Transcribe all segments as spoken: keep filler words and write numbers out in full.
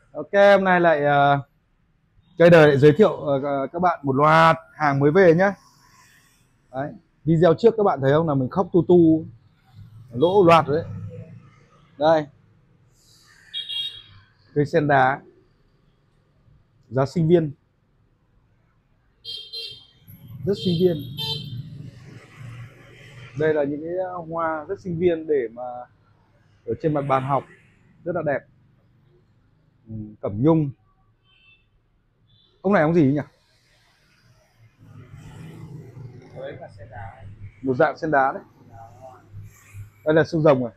Ok, hôm nay lại uh, cây đời lại giới thiệu uh, các bạn một loạt hàng mới về nhé. Đấy. Video trước các bạn thấy không là mình khóc tu tu lỗ loạt đấy. Đây, cây sen đá giá sinh viên, rất sinh viên. Đây là những cái hoa rất sinh viên để mà ở trên mặt bàn học, rất là đẹp. Ừ, cẩm nhung. Ông này ông gì nhỉ? Một dạng sen đá đấy. Đây là xương rồng này.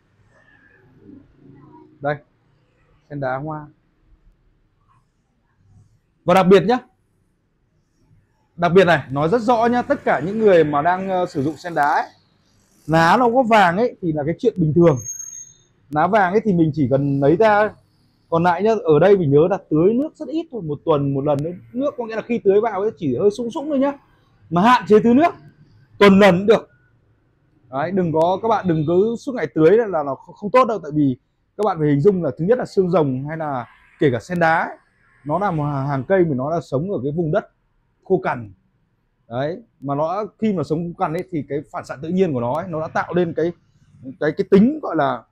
Đây, sen đá hoa. Và đặc biệt nhá, đặc biệt này nói rất rõ nhá, tất cả những người mà đang uh, sử dụng sen đá ấy, lá nó có vàng ấy thì là cái chuyện bình thường. Lá vàng ấy thì mình chỉ cần lấy ra. Còn lại nhá, ở đây mình nhớ là tưới nước rất ít thôi, một tuần một lần đấy. Nước có nghĩa là khi tưới vào ấy chỉ hơi sũng sũng thôi nhá, mà hạn chế tưới nước, tuần lần cũng được. Đấy, đừng có các bạn đừng cứ suốt ngày tưới là nó không tốt đâu, tại vì các bạn phải hình dung là thứ nhất là xương rồng hay là kể cả sen đá ấy, nó là một hàng cây mà nó là sống ở cái vùng đất khô cằn. Đấy, mà nó khi mà sống khô cằn ấy thì cái phản xạ tự nhiên của nó ấy, nó đã tạo lên cái cái cái tính gọi là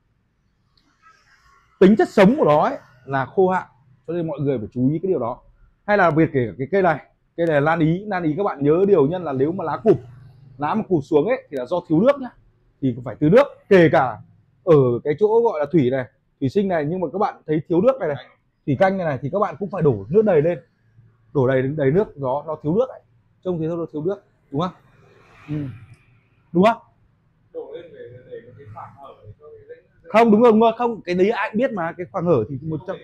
tính chất sống của nó ấy là khô hạn, cho nên mọi người phải chú ý cái điều đó. Hay là việc kể cả cái cây này, cây này là lan ý. Lan ý các bạn nhớ điều nhân là nếu mà lá cụp, lá mà cụp xuống ấy thì là do thiếu nước nhá, thì phải tưới nước. Kể cả ở cái chỗ gọi là thủy này, thủy sinh này, nhưng mà các bạn thấy thiếu nước này này, thủy canh này này, thì các bạn cũng phải đổ nước đầy lên, đổ đầy đầy nước, đó nó thiếu nước ấy. Trông thế thôi, nó thiếu nước, đúng không? Ừ. Đúng không? Đổ lên để để cái khoảng hở để cho cái dãy Không, đúng rồi, đúng rồi, không, cái đấy ai cũng biết mà, cái khoảng hở thì một trăm.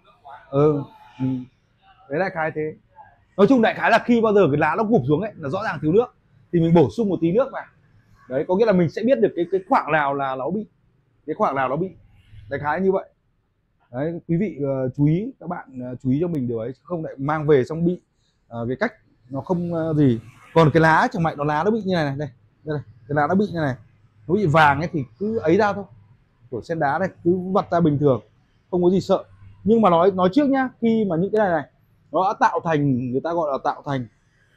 Ừ. Ừ. Đấy là cái thế. Nói chung đại khái là khi bao giờ cái lá nó gục xuống ấy là rõ ràng thiếu nước, thì mình bổ sung một tí nước vào. Đấy, có nghĩa là mình sẽ biết được cái cái khoảng nào là nó bị, cái khoảng nào nó bị, đại khái như vậy. Đấy, quý vị uh, chú ý, các bạn uh, chú ý cho mình điều ấy, chứ không lại mang về xong bị uh, cái cách nó không uh, gì. Còn cái lá chẳng mạnh, nó lá nó bị như này này, đây, đây này, cái lá nó bị như này, nó bị vàng ấy thì cứ ấy ra thôi, của sen đá này cứ vặt ra bình thường, không có gì sợ. Nhưng mà nói nói trước nhá, khi mà những cái này này nó đã tạo thành, người ta gọi là tạo thành,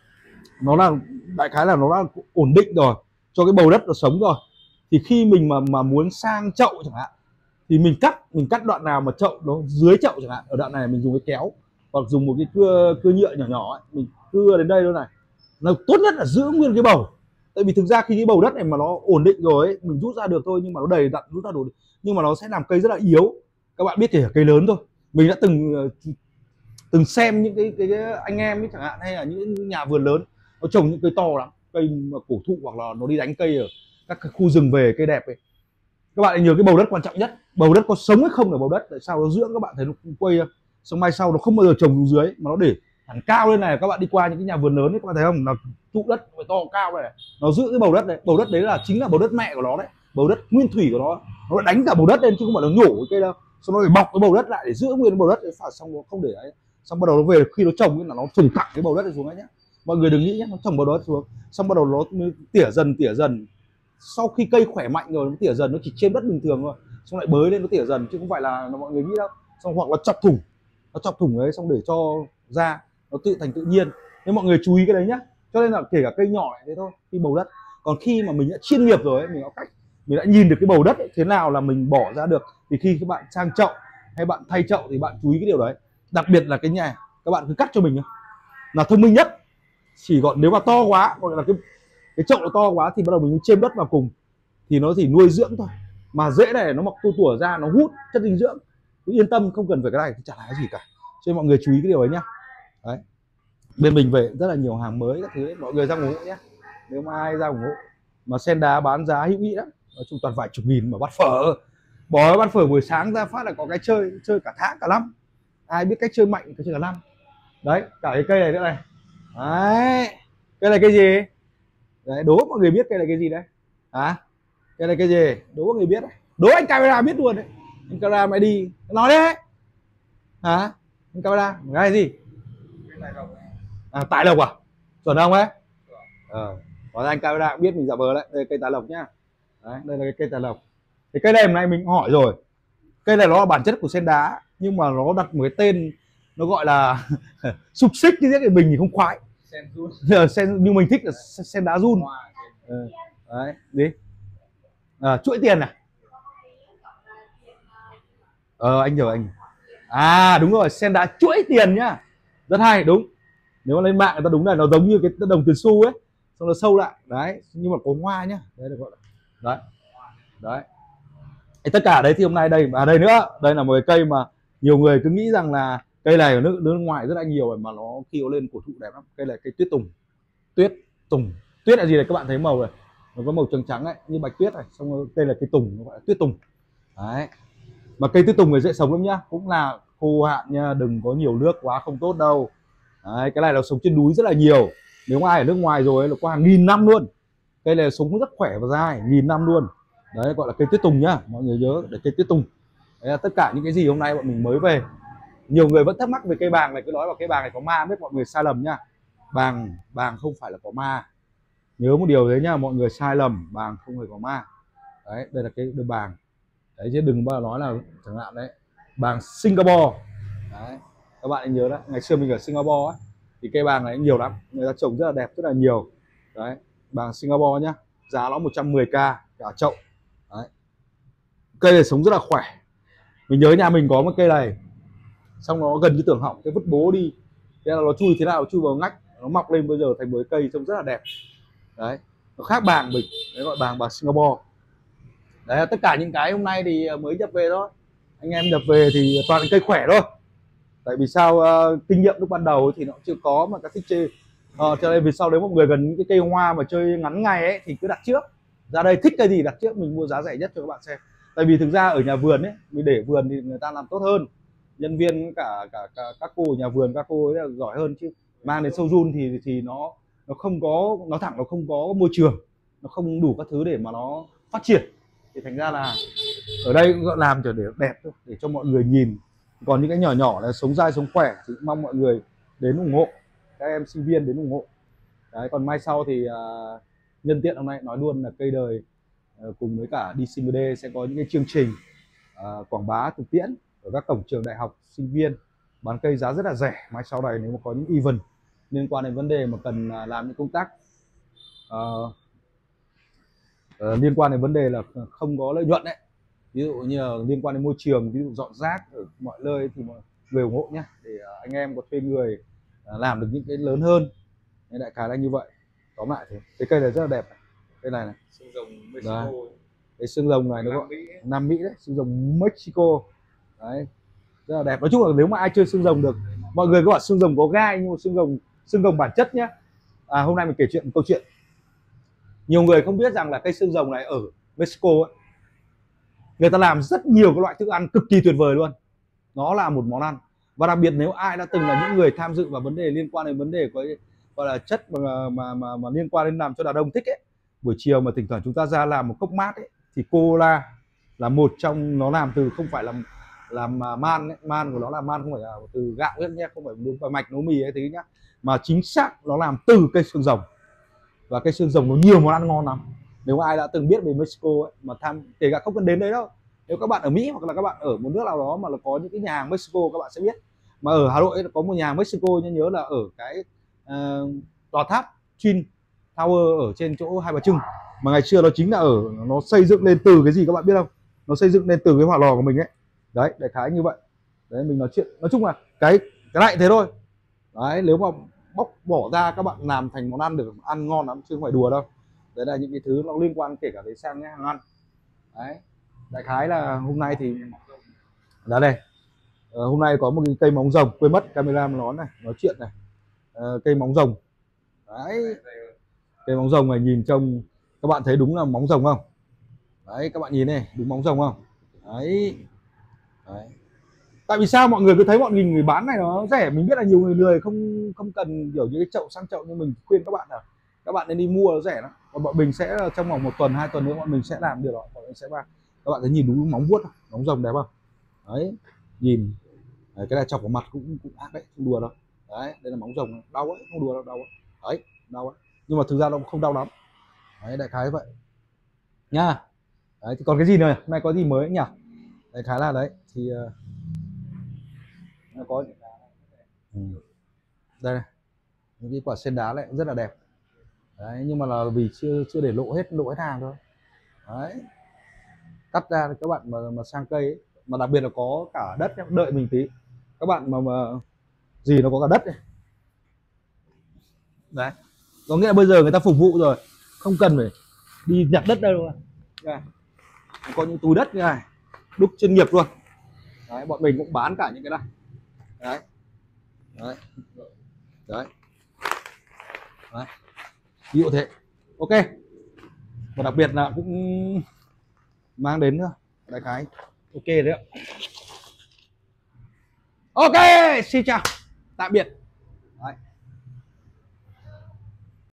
nó là đại khái là nó đã ổn định rồi, cho cái bầu đất nó sống rồi, thì khi mình mà mà muốn sang chậu chẳng hạn, thì mình cắt mình cắt đoạn nào mà chậu nó dưới chậu chẳng hạn, ở đoạn này mình dùng cái kéo hoặc dùng một cái cưa cưa nhựa nhỏ nhỏ ấy, mình cưa đến đây luôn này, là tốt nhất là giữ nguyên cái bầu. Tại vì thực ra khi cái bầu đất này mà nó ổn định rồi ấy, mình rút ra được thôi, nhưng mà nó đầy đặn rút ra được, nhưng mà nó sẽ làm cây rất là yếu. Các bạn biết kể cả cây lớn thôi, mình đã từng từng xem những cái, cái, cái anh em ấy chẳng hạn, hay là những nhà vườn lớn nó trồng những cây to lắm, cây mà cổ thụ, hoặc là nó đi đánh cây ở các khu rừng về, cây đẹp ấy. Các bạn nhớ cái bầu đất quan trọng nhất, bầu đất có sống hay không là bầu đất. Tại sao nó dưỡng, các bạn thấy nó quay xong mai sau nó không bao giờ trồng xuống dưới mà nó để hẳn cao lên này. Các bạn đi qua những cái nhà vườn lớn ấy, các bạn thấy không, là trụ đất phải to cao này, nó giữ cái bầu đất đấy. Bầu đất đấy là chính là bầu đất mẹ của nó đấy, bầu đất nguyên thủy của nó nó đánh cả bầu đất lên chứ không phải nó nhổ cái cây đâu. Xong nó phải bọc cái bầu đất lại để giữ nguyên cái bầu đất đấy, phải xong nó không để ấy. Xong bắt đầu nó về khi nó trồng là nó trồng thẳng cái bầu đất này xuống ấy nhá. Mọi người đừng nghĩ nhé, nó trồng bầu đất xuống xong bắt đầu nó tỉa dần tỉa dần. Sau khi cây khỏe mạnh rồi nó tỉa dần, nó chỉ trên đất bình thường thôi, xong lại bới lên nó tỉa dần, chứ không phải là mọi người nghĩ đâu. Xong hoặc là chọc thủng, nó chọc thủng đấy xong để cho ra nó tự thành tự nhiên. Nên mọi người chú ý cái đấy nhá. Cho nên là kể cả cây nhỏ này thế thôi, khi bầu đất. Còn khi mà mình đã chuyên nghiệp rồi ấy, mình có cách, mình đã nhìn được cái bầu đất ấy, thế nào là mình bỏ ra được, thì khi các bạn sang chậu hay bạn thay chậu thì bạn chú ý cái điều đấy. Đặc biệt là cái nhà các bạn cứ cắt cho mình nhá, là thông minh nhất. Chỉ còn nếu mà to quá, hoặc là cái cái chậu nó to quá thì bắt đầu mình chêm đất vào cùng, thì nó chỉ nuôi dưỡng thôi. Mà rễ này nó mọc tua tủa ra, nó hút chất dinh dưỡng, cứ yên tâm, không cần phải cái này thì chả là cái gì cả. Cho nên mọi người chú ý cái điều ấy nhá. Đấy, bên mình về rất là nhiều hàng mới các thứ ấy. Mọi người ra ủng hộ nhé, nếu mà ai ra ủng hộ. Mà sen đá bán giá hữu nghị lắm, nói chung toàn vài chục nghìn mà bát phở, bỏ bát phở buổi sáng ra phát là có cái chơi chơi cả tháng cả năm. Ai biết cách chơi mạnh cái chơi cả năm. Đấy, cả cái cây này nữa này. Đấy, cây này cây gì? Đấy, đố mọi người biết cây này cái gì đấy? Hả? Cây này cái gì? Đố mọi người biết đấy. Đố anh camera biết luôn đấy. Anh camera mày đi nói đấy. Hả? Anh camera cái gì? À, tại lộc à? Chuẩn không ấy? Ờ, có anh camera cũng biết mình giả vờ đấy. Đây cây tài lộc nhá. Đấy, đây là cái cây tài lộc. Cái cây này hôm nay mình hỏi rồi. Cây này nó là bản chất của sen đá. nhưng mà nó đặt một cái tên nó gọi là sục xích như thế thì mình thì không khoái. Sen run. Sen nhưng mình thích là sen đá run. Ừ. Đấy đi à, chuỗi tiền này. Ờ anh nhờ anh. À đúng rồi, sen đá chuỗi tiền nhá, rất hay. Đúng, nếu mà lên mạng người ta đúng là nó giống như cái đồng tiền xu ấy, xong nó sâu lại đấy, nhưng mà có hoa nhá, đấy được gọi là đấy đấy. Thì tất cả đấy thì hôm nay đây à đây nữa, đây là một cái cây mà nhiều người cứ nghĩ rằng là cây này ở nước nước ngoài rất là nhiều mà nó khi nó lên cổ thụ đẹp lắm. Cây là cây tuyết tùng. Tuyết tùng, tuyết là gì này các bạn thấy màu này, nó có màu trắng trắng ấy như bạch tuyết này, xong rồi đây là cây tùng, nó gọi là tuyết tùng đấy. Mà cây tuyết tùng này dễ sống lắm nhá, cũng là khô hạn nha, đừng có nhiều nước quá không tốt đâu đấy. Cái này nó sống trên núi rất là nhiều, nếu ai ở nước ngoài rồi là qua hàng nghìn năm luôn. Cây này sống rất khỏe và dài, nghìn năm luôn đấy, gọi là cây tuyết tùng nhá, mọi người nhớ để cây tuyết tùng. Đấy là tất cả những cái gì hôm nay bọn mình mới về. Nhiều người vẫn thắc mắc về cây bàng này, cứ nói vào cây bàng này có ma, biết mọi người sai lầm nhá. Bàng bàng không phải là có ma, nhớ một điều đấy nhá, mọi người sai lầm, bàng không hề có ma đấy. Đây là cái đường bàng đấy, chứ đừng bao giờ nói là chẳng hạn đấy bàng Singapore đấy, các bạn nhớ đấy, ngày xưa mình ở Singapore ấy, thì cây bàng này nhiều lắm, người ta trồng rất là đẹp, rất là nhiều đấy. Bàng Singapore nhá, giá nó một trăm mười k cả chậu đấy. Cây này sống rất là khỏe. Mình nhớ nhà mình có một cây này, xong nó gần như tưởng hỏng, cái vứt bố đi, thế là nó chui thế nào chui vào ngách, nó mọc lên bây giờ thành một cây trông rất là đẹp đấy. Nó khác bàng mình đấy, gọi bàng bàng Singapore đấy. Tất cả những cái hôm nay thì mới nhập về thôi, anh em nhập về thì toàn cây khỏe thôi. Tại vì sao, uh, kinh nghiệm lúc ban đầu thì nó chưa có mà các thích chơi, uh, cho nên vì sau đấy mọi người gần những cái cây hoa mà chơi ngắn ngày ấy thì cứ đặt trước, ra đây thích cái gì đặt trước, mình mua giá rẻ nhất cho các bạn xem. Tại vì thực ra ở nhà vườn ấy, mình để vườn thì người ta làm tốt hơn, nhân viên cả cả, cả các cô ở nhà vườn, các cô ấy là giỏi hơn, chứ mang đến showroom thì thì nó nó không có, nó thẳng nó không có môi trường, nó không đủ các thứ để mà nó phát triển, thì thành ra là ở đây cũng làm cho để đẹp thôi, để cho mọi người nhìn. Còn những cái nhỏ nhỏ là sống dai sống khỏe thì mong mọi người đến ủng hộ, các em sinh viên đến ủng hộ đấy. Còn mai sau thì uh, nhân tiện hôm nay nói luôn là cây đời uh, cùng với cả đê xê em đê sẽ có những cái chương trình uh, quảng bá thực tiễn ở các cổng trường đại học, sinh viên bán cây giá rất là rẻ. Mai sau này nếu mà có những event liên quan đến vấn đề mà cần uh, làm những công tác uh, uh, liên quan đến vấn đề là không có lợi nhuận đấy, ví dụ như là liên quan đến môi trường, ví dụ dọn rác ở mọi nơi, thì mọi người ủng hộ nhé, để anh em có thuê người làm được những cái lớn hơn. Nên đại khái là như vậy. Tóm lại thế, cái cây này rất là đẹp này. Cây này này, Xương rồng Mexico. Cái xương rồng này nó gọi Nam Mỹ đấy, xương rồng Mexico đấy, rất là đẹp. Nói chung là nếu mà ai chơi xương rồng được, mọi người có bảo xương rồng có gai, nhưng mà xương rồng xương rồng bản chất nhé. À, hôm nay mình kể chuyện một câu chuyện. Nhiều người không biết rằng là cây xương rồng này ở Mexico ấy, người ta làm rất nhiều các loại thức ăn cực kỳ tuyệt vời luôn. Nó là một món ăn, và đặc biệt nếu ai đã từng là những người tham dự vào vấn đề liên quan đến vấn đề có gọi là chất mà mà mà, mà liên quan đến làm cho đàn ông thích ấy, buổi chiều mà thỉnh thoảng chúng ta ra làm một cốc mát ấy, thì cola là một trong, nó làm từ, không phải là làm man ấy. Man của nó là man không phải là từ gạo hết nhé, không phải đúng mạch nấu mì ấy thế nhá, mà chính xác nó làm từ cây xương rồng. Và cây xương rồng nó nhiều món ăn ngon lắm. Nếu ai đã từng biết về Mexico ấy, mà tham, kể cả không cần đến đấy đâu, nếu các bạn ở Mỹ hoặc là các bạn ở một nước nào đó mà là có những cái nhà hàng Mexico, các bạn sẽ biết. Mà ở Hà Nội ấy, có một nhà hàng Mexico, nhớ nhớ là ở cái uh, tòa tháp Twin Tower ở trên chỗ Hai Bà Trưng, mà ngày xưa nó chính là ở, nó xây dựng lên từ cái gì các bạn biết không? Nó xây dựng lên từ cái hỏa lò của mình ấy. Đấy, đại khái như vậy. Đấy, mình nói chuyện, nói chung là cái cái này thế thôi. Đấy, nếu mà bóc bỏ ra các bạn làm thành món ăn được, ăn ngon lắm chứ không phải đùa đâu. Đấy là những cái thứ nó liên quan kể cả đến sang hàng ăn. Đấy, đại khái là hôm nay thì là đây. Ờ, hôm nay có một cái cây móng rồng, quên mất camera nó này, nói chuyện này. Ờ, cây móng rồng. Đấy, cây móng rồng này nhìn trông, các bạn thấy đúng là móng rồng không? Đấy, các bạn nhìn này, đúng móng rồng không? Đấy. Đấy. Tại vì sao mọi người cứ thấy bọn mình người bán này nó rẻ, mình biết là nhiều người lười không không cần kiểu như cái chậu sang chậu, nhưng mình khuyên các bạn là các bạn nên đi mua, nó rẻ lắm. Còn bọn mình sẽ trong vòng một tuần hai tuần nữa bọn mình sẽ làm điều đó, bọn mình sẽ vào. Các bạn thấy nhìn đúng móng vuốt không? Móng rồng đẹp không? Đấy, nhìn đấy, cái này chọc vào mặt cũng cũng ác đấy, không đùa đâu. Đấy, đây là móng rồng, đau ấy, không đùa đâu, đau ấy. Đấy, đau ấy. Nhưng mà thực ra nó không đau lắm. Đấy, đại khái vậy nha. Đấy, thì còn cái gì nữa, hôm nay có gì mới nhỉ? Đại khái là đấy thì uh, nó có ừ. Đây này, những cái quả sen đá lại rất là đẹp đấy, nhưng mà là vì chưa chưa để lộ hết lộ hết hàng thôi đấy. Cắt ra các bạn mà mà sang cây ấy, mà đặc biệt là có cả đất nhé. Đợi mình tí, các bạn mà mà gì nó có cả đất này đấy, có nghĩa là bây giờ người ta phục vụ rồi, không cần phải đi nhặt đất đâu. Đây, có những túi đất như này đúc chuyên nghiệp luôn đấy, bọn mình cũng bán cả những cái này đấy đấy đấy, đấy. Ví dụ thế. Ok, và đặc biệt là cũng mang đến nữa đại khái ok đấy ạ. Ok, xin chào tạm biệt đấy.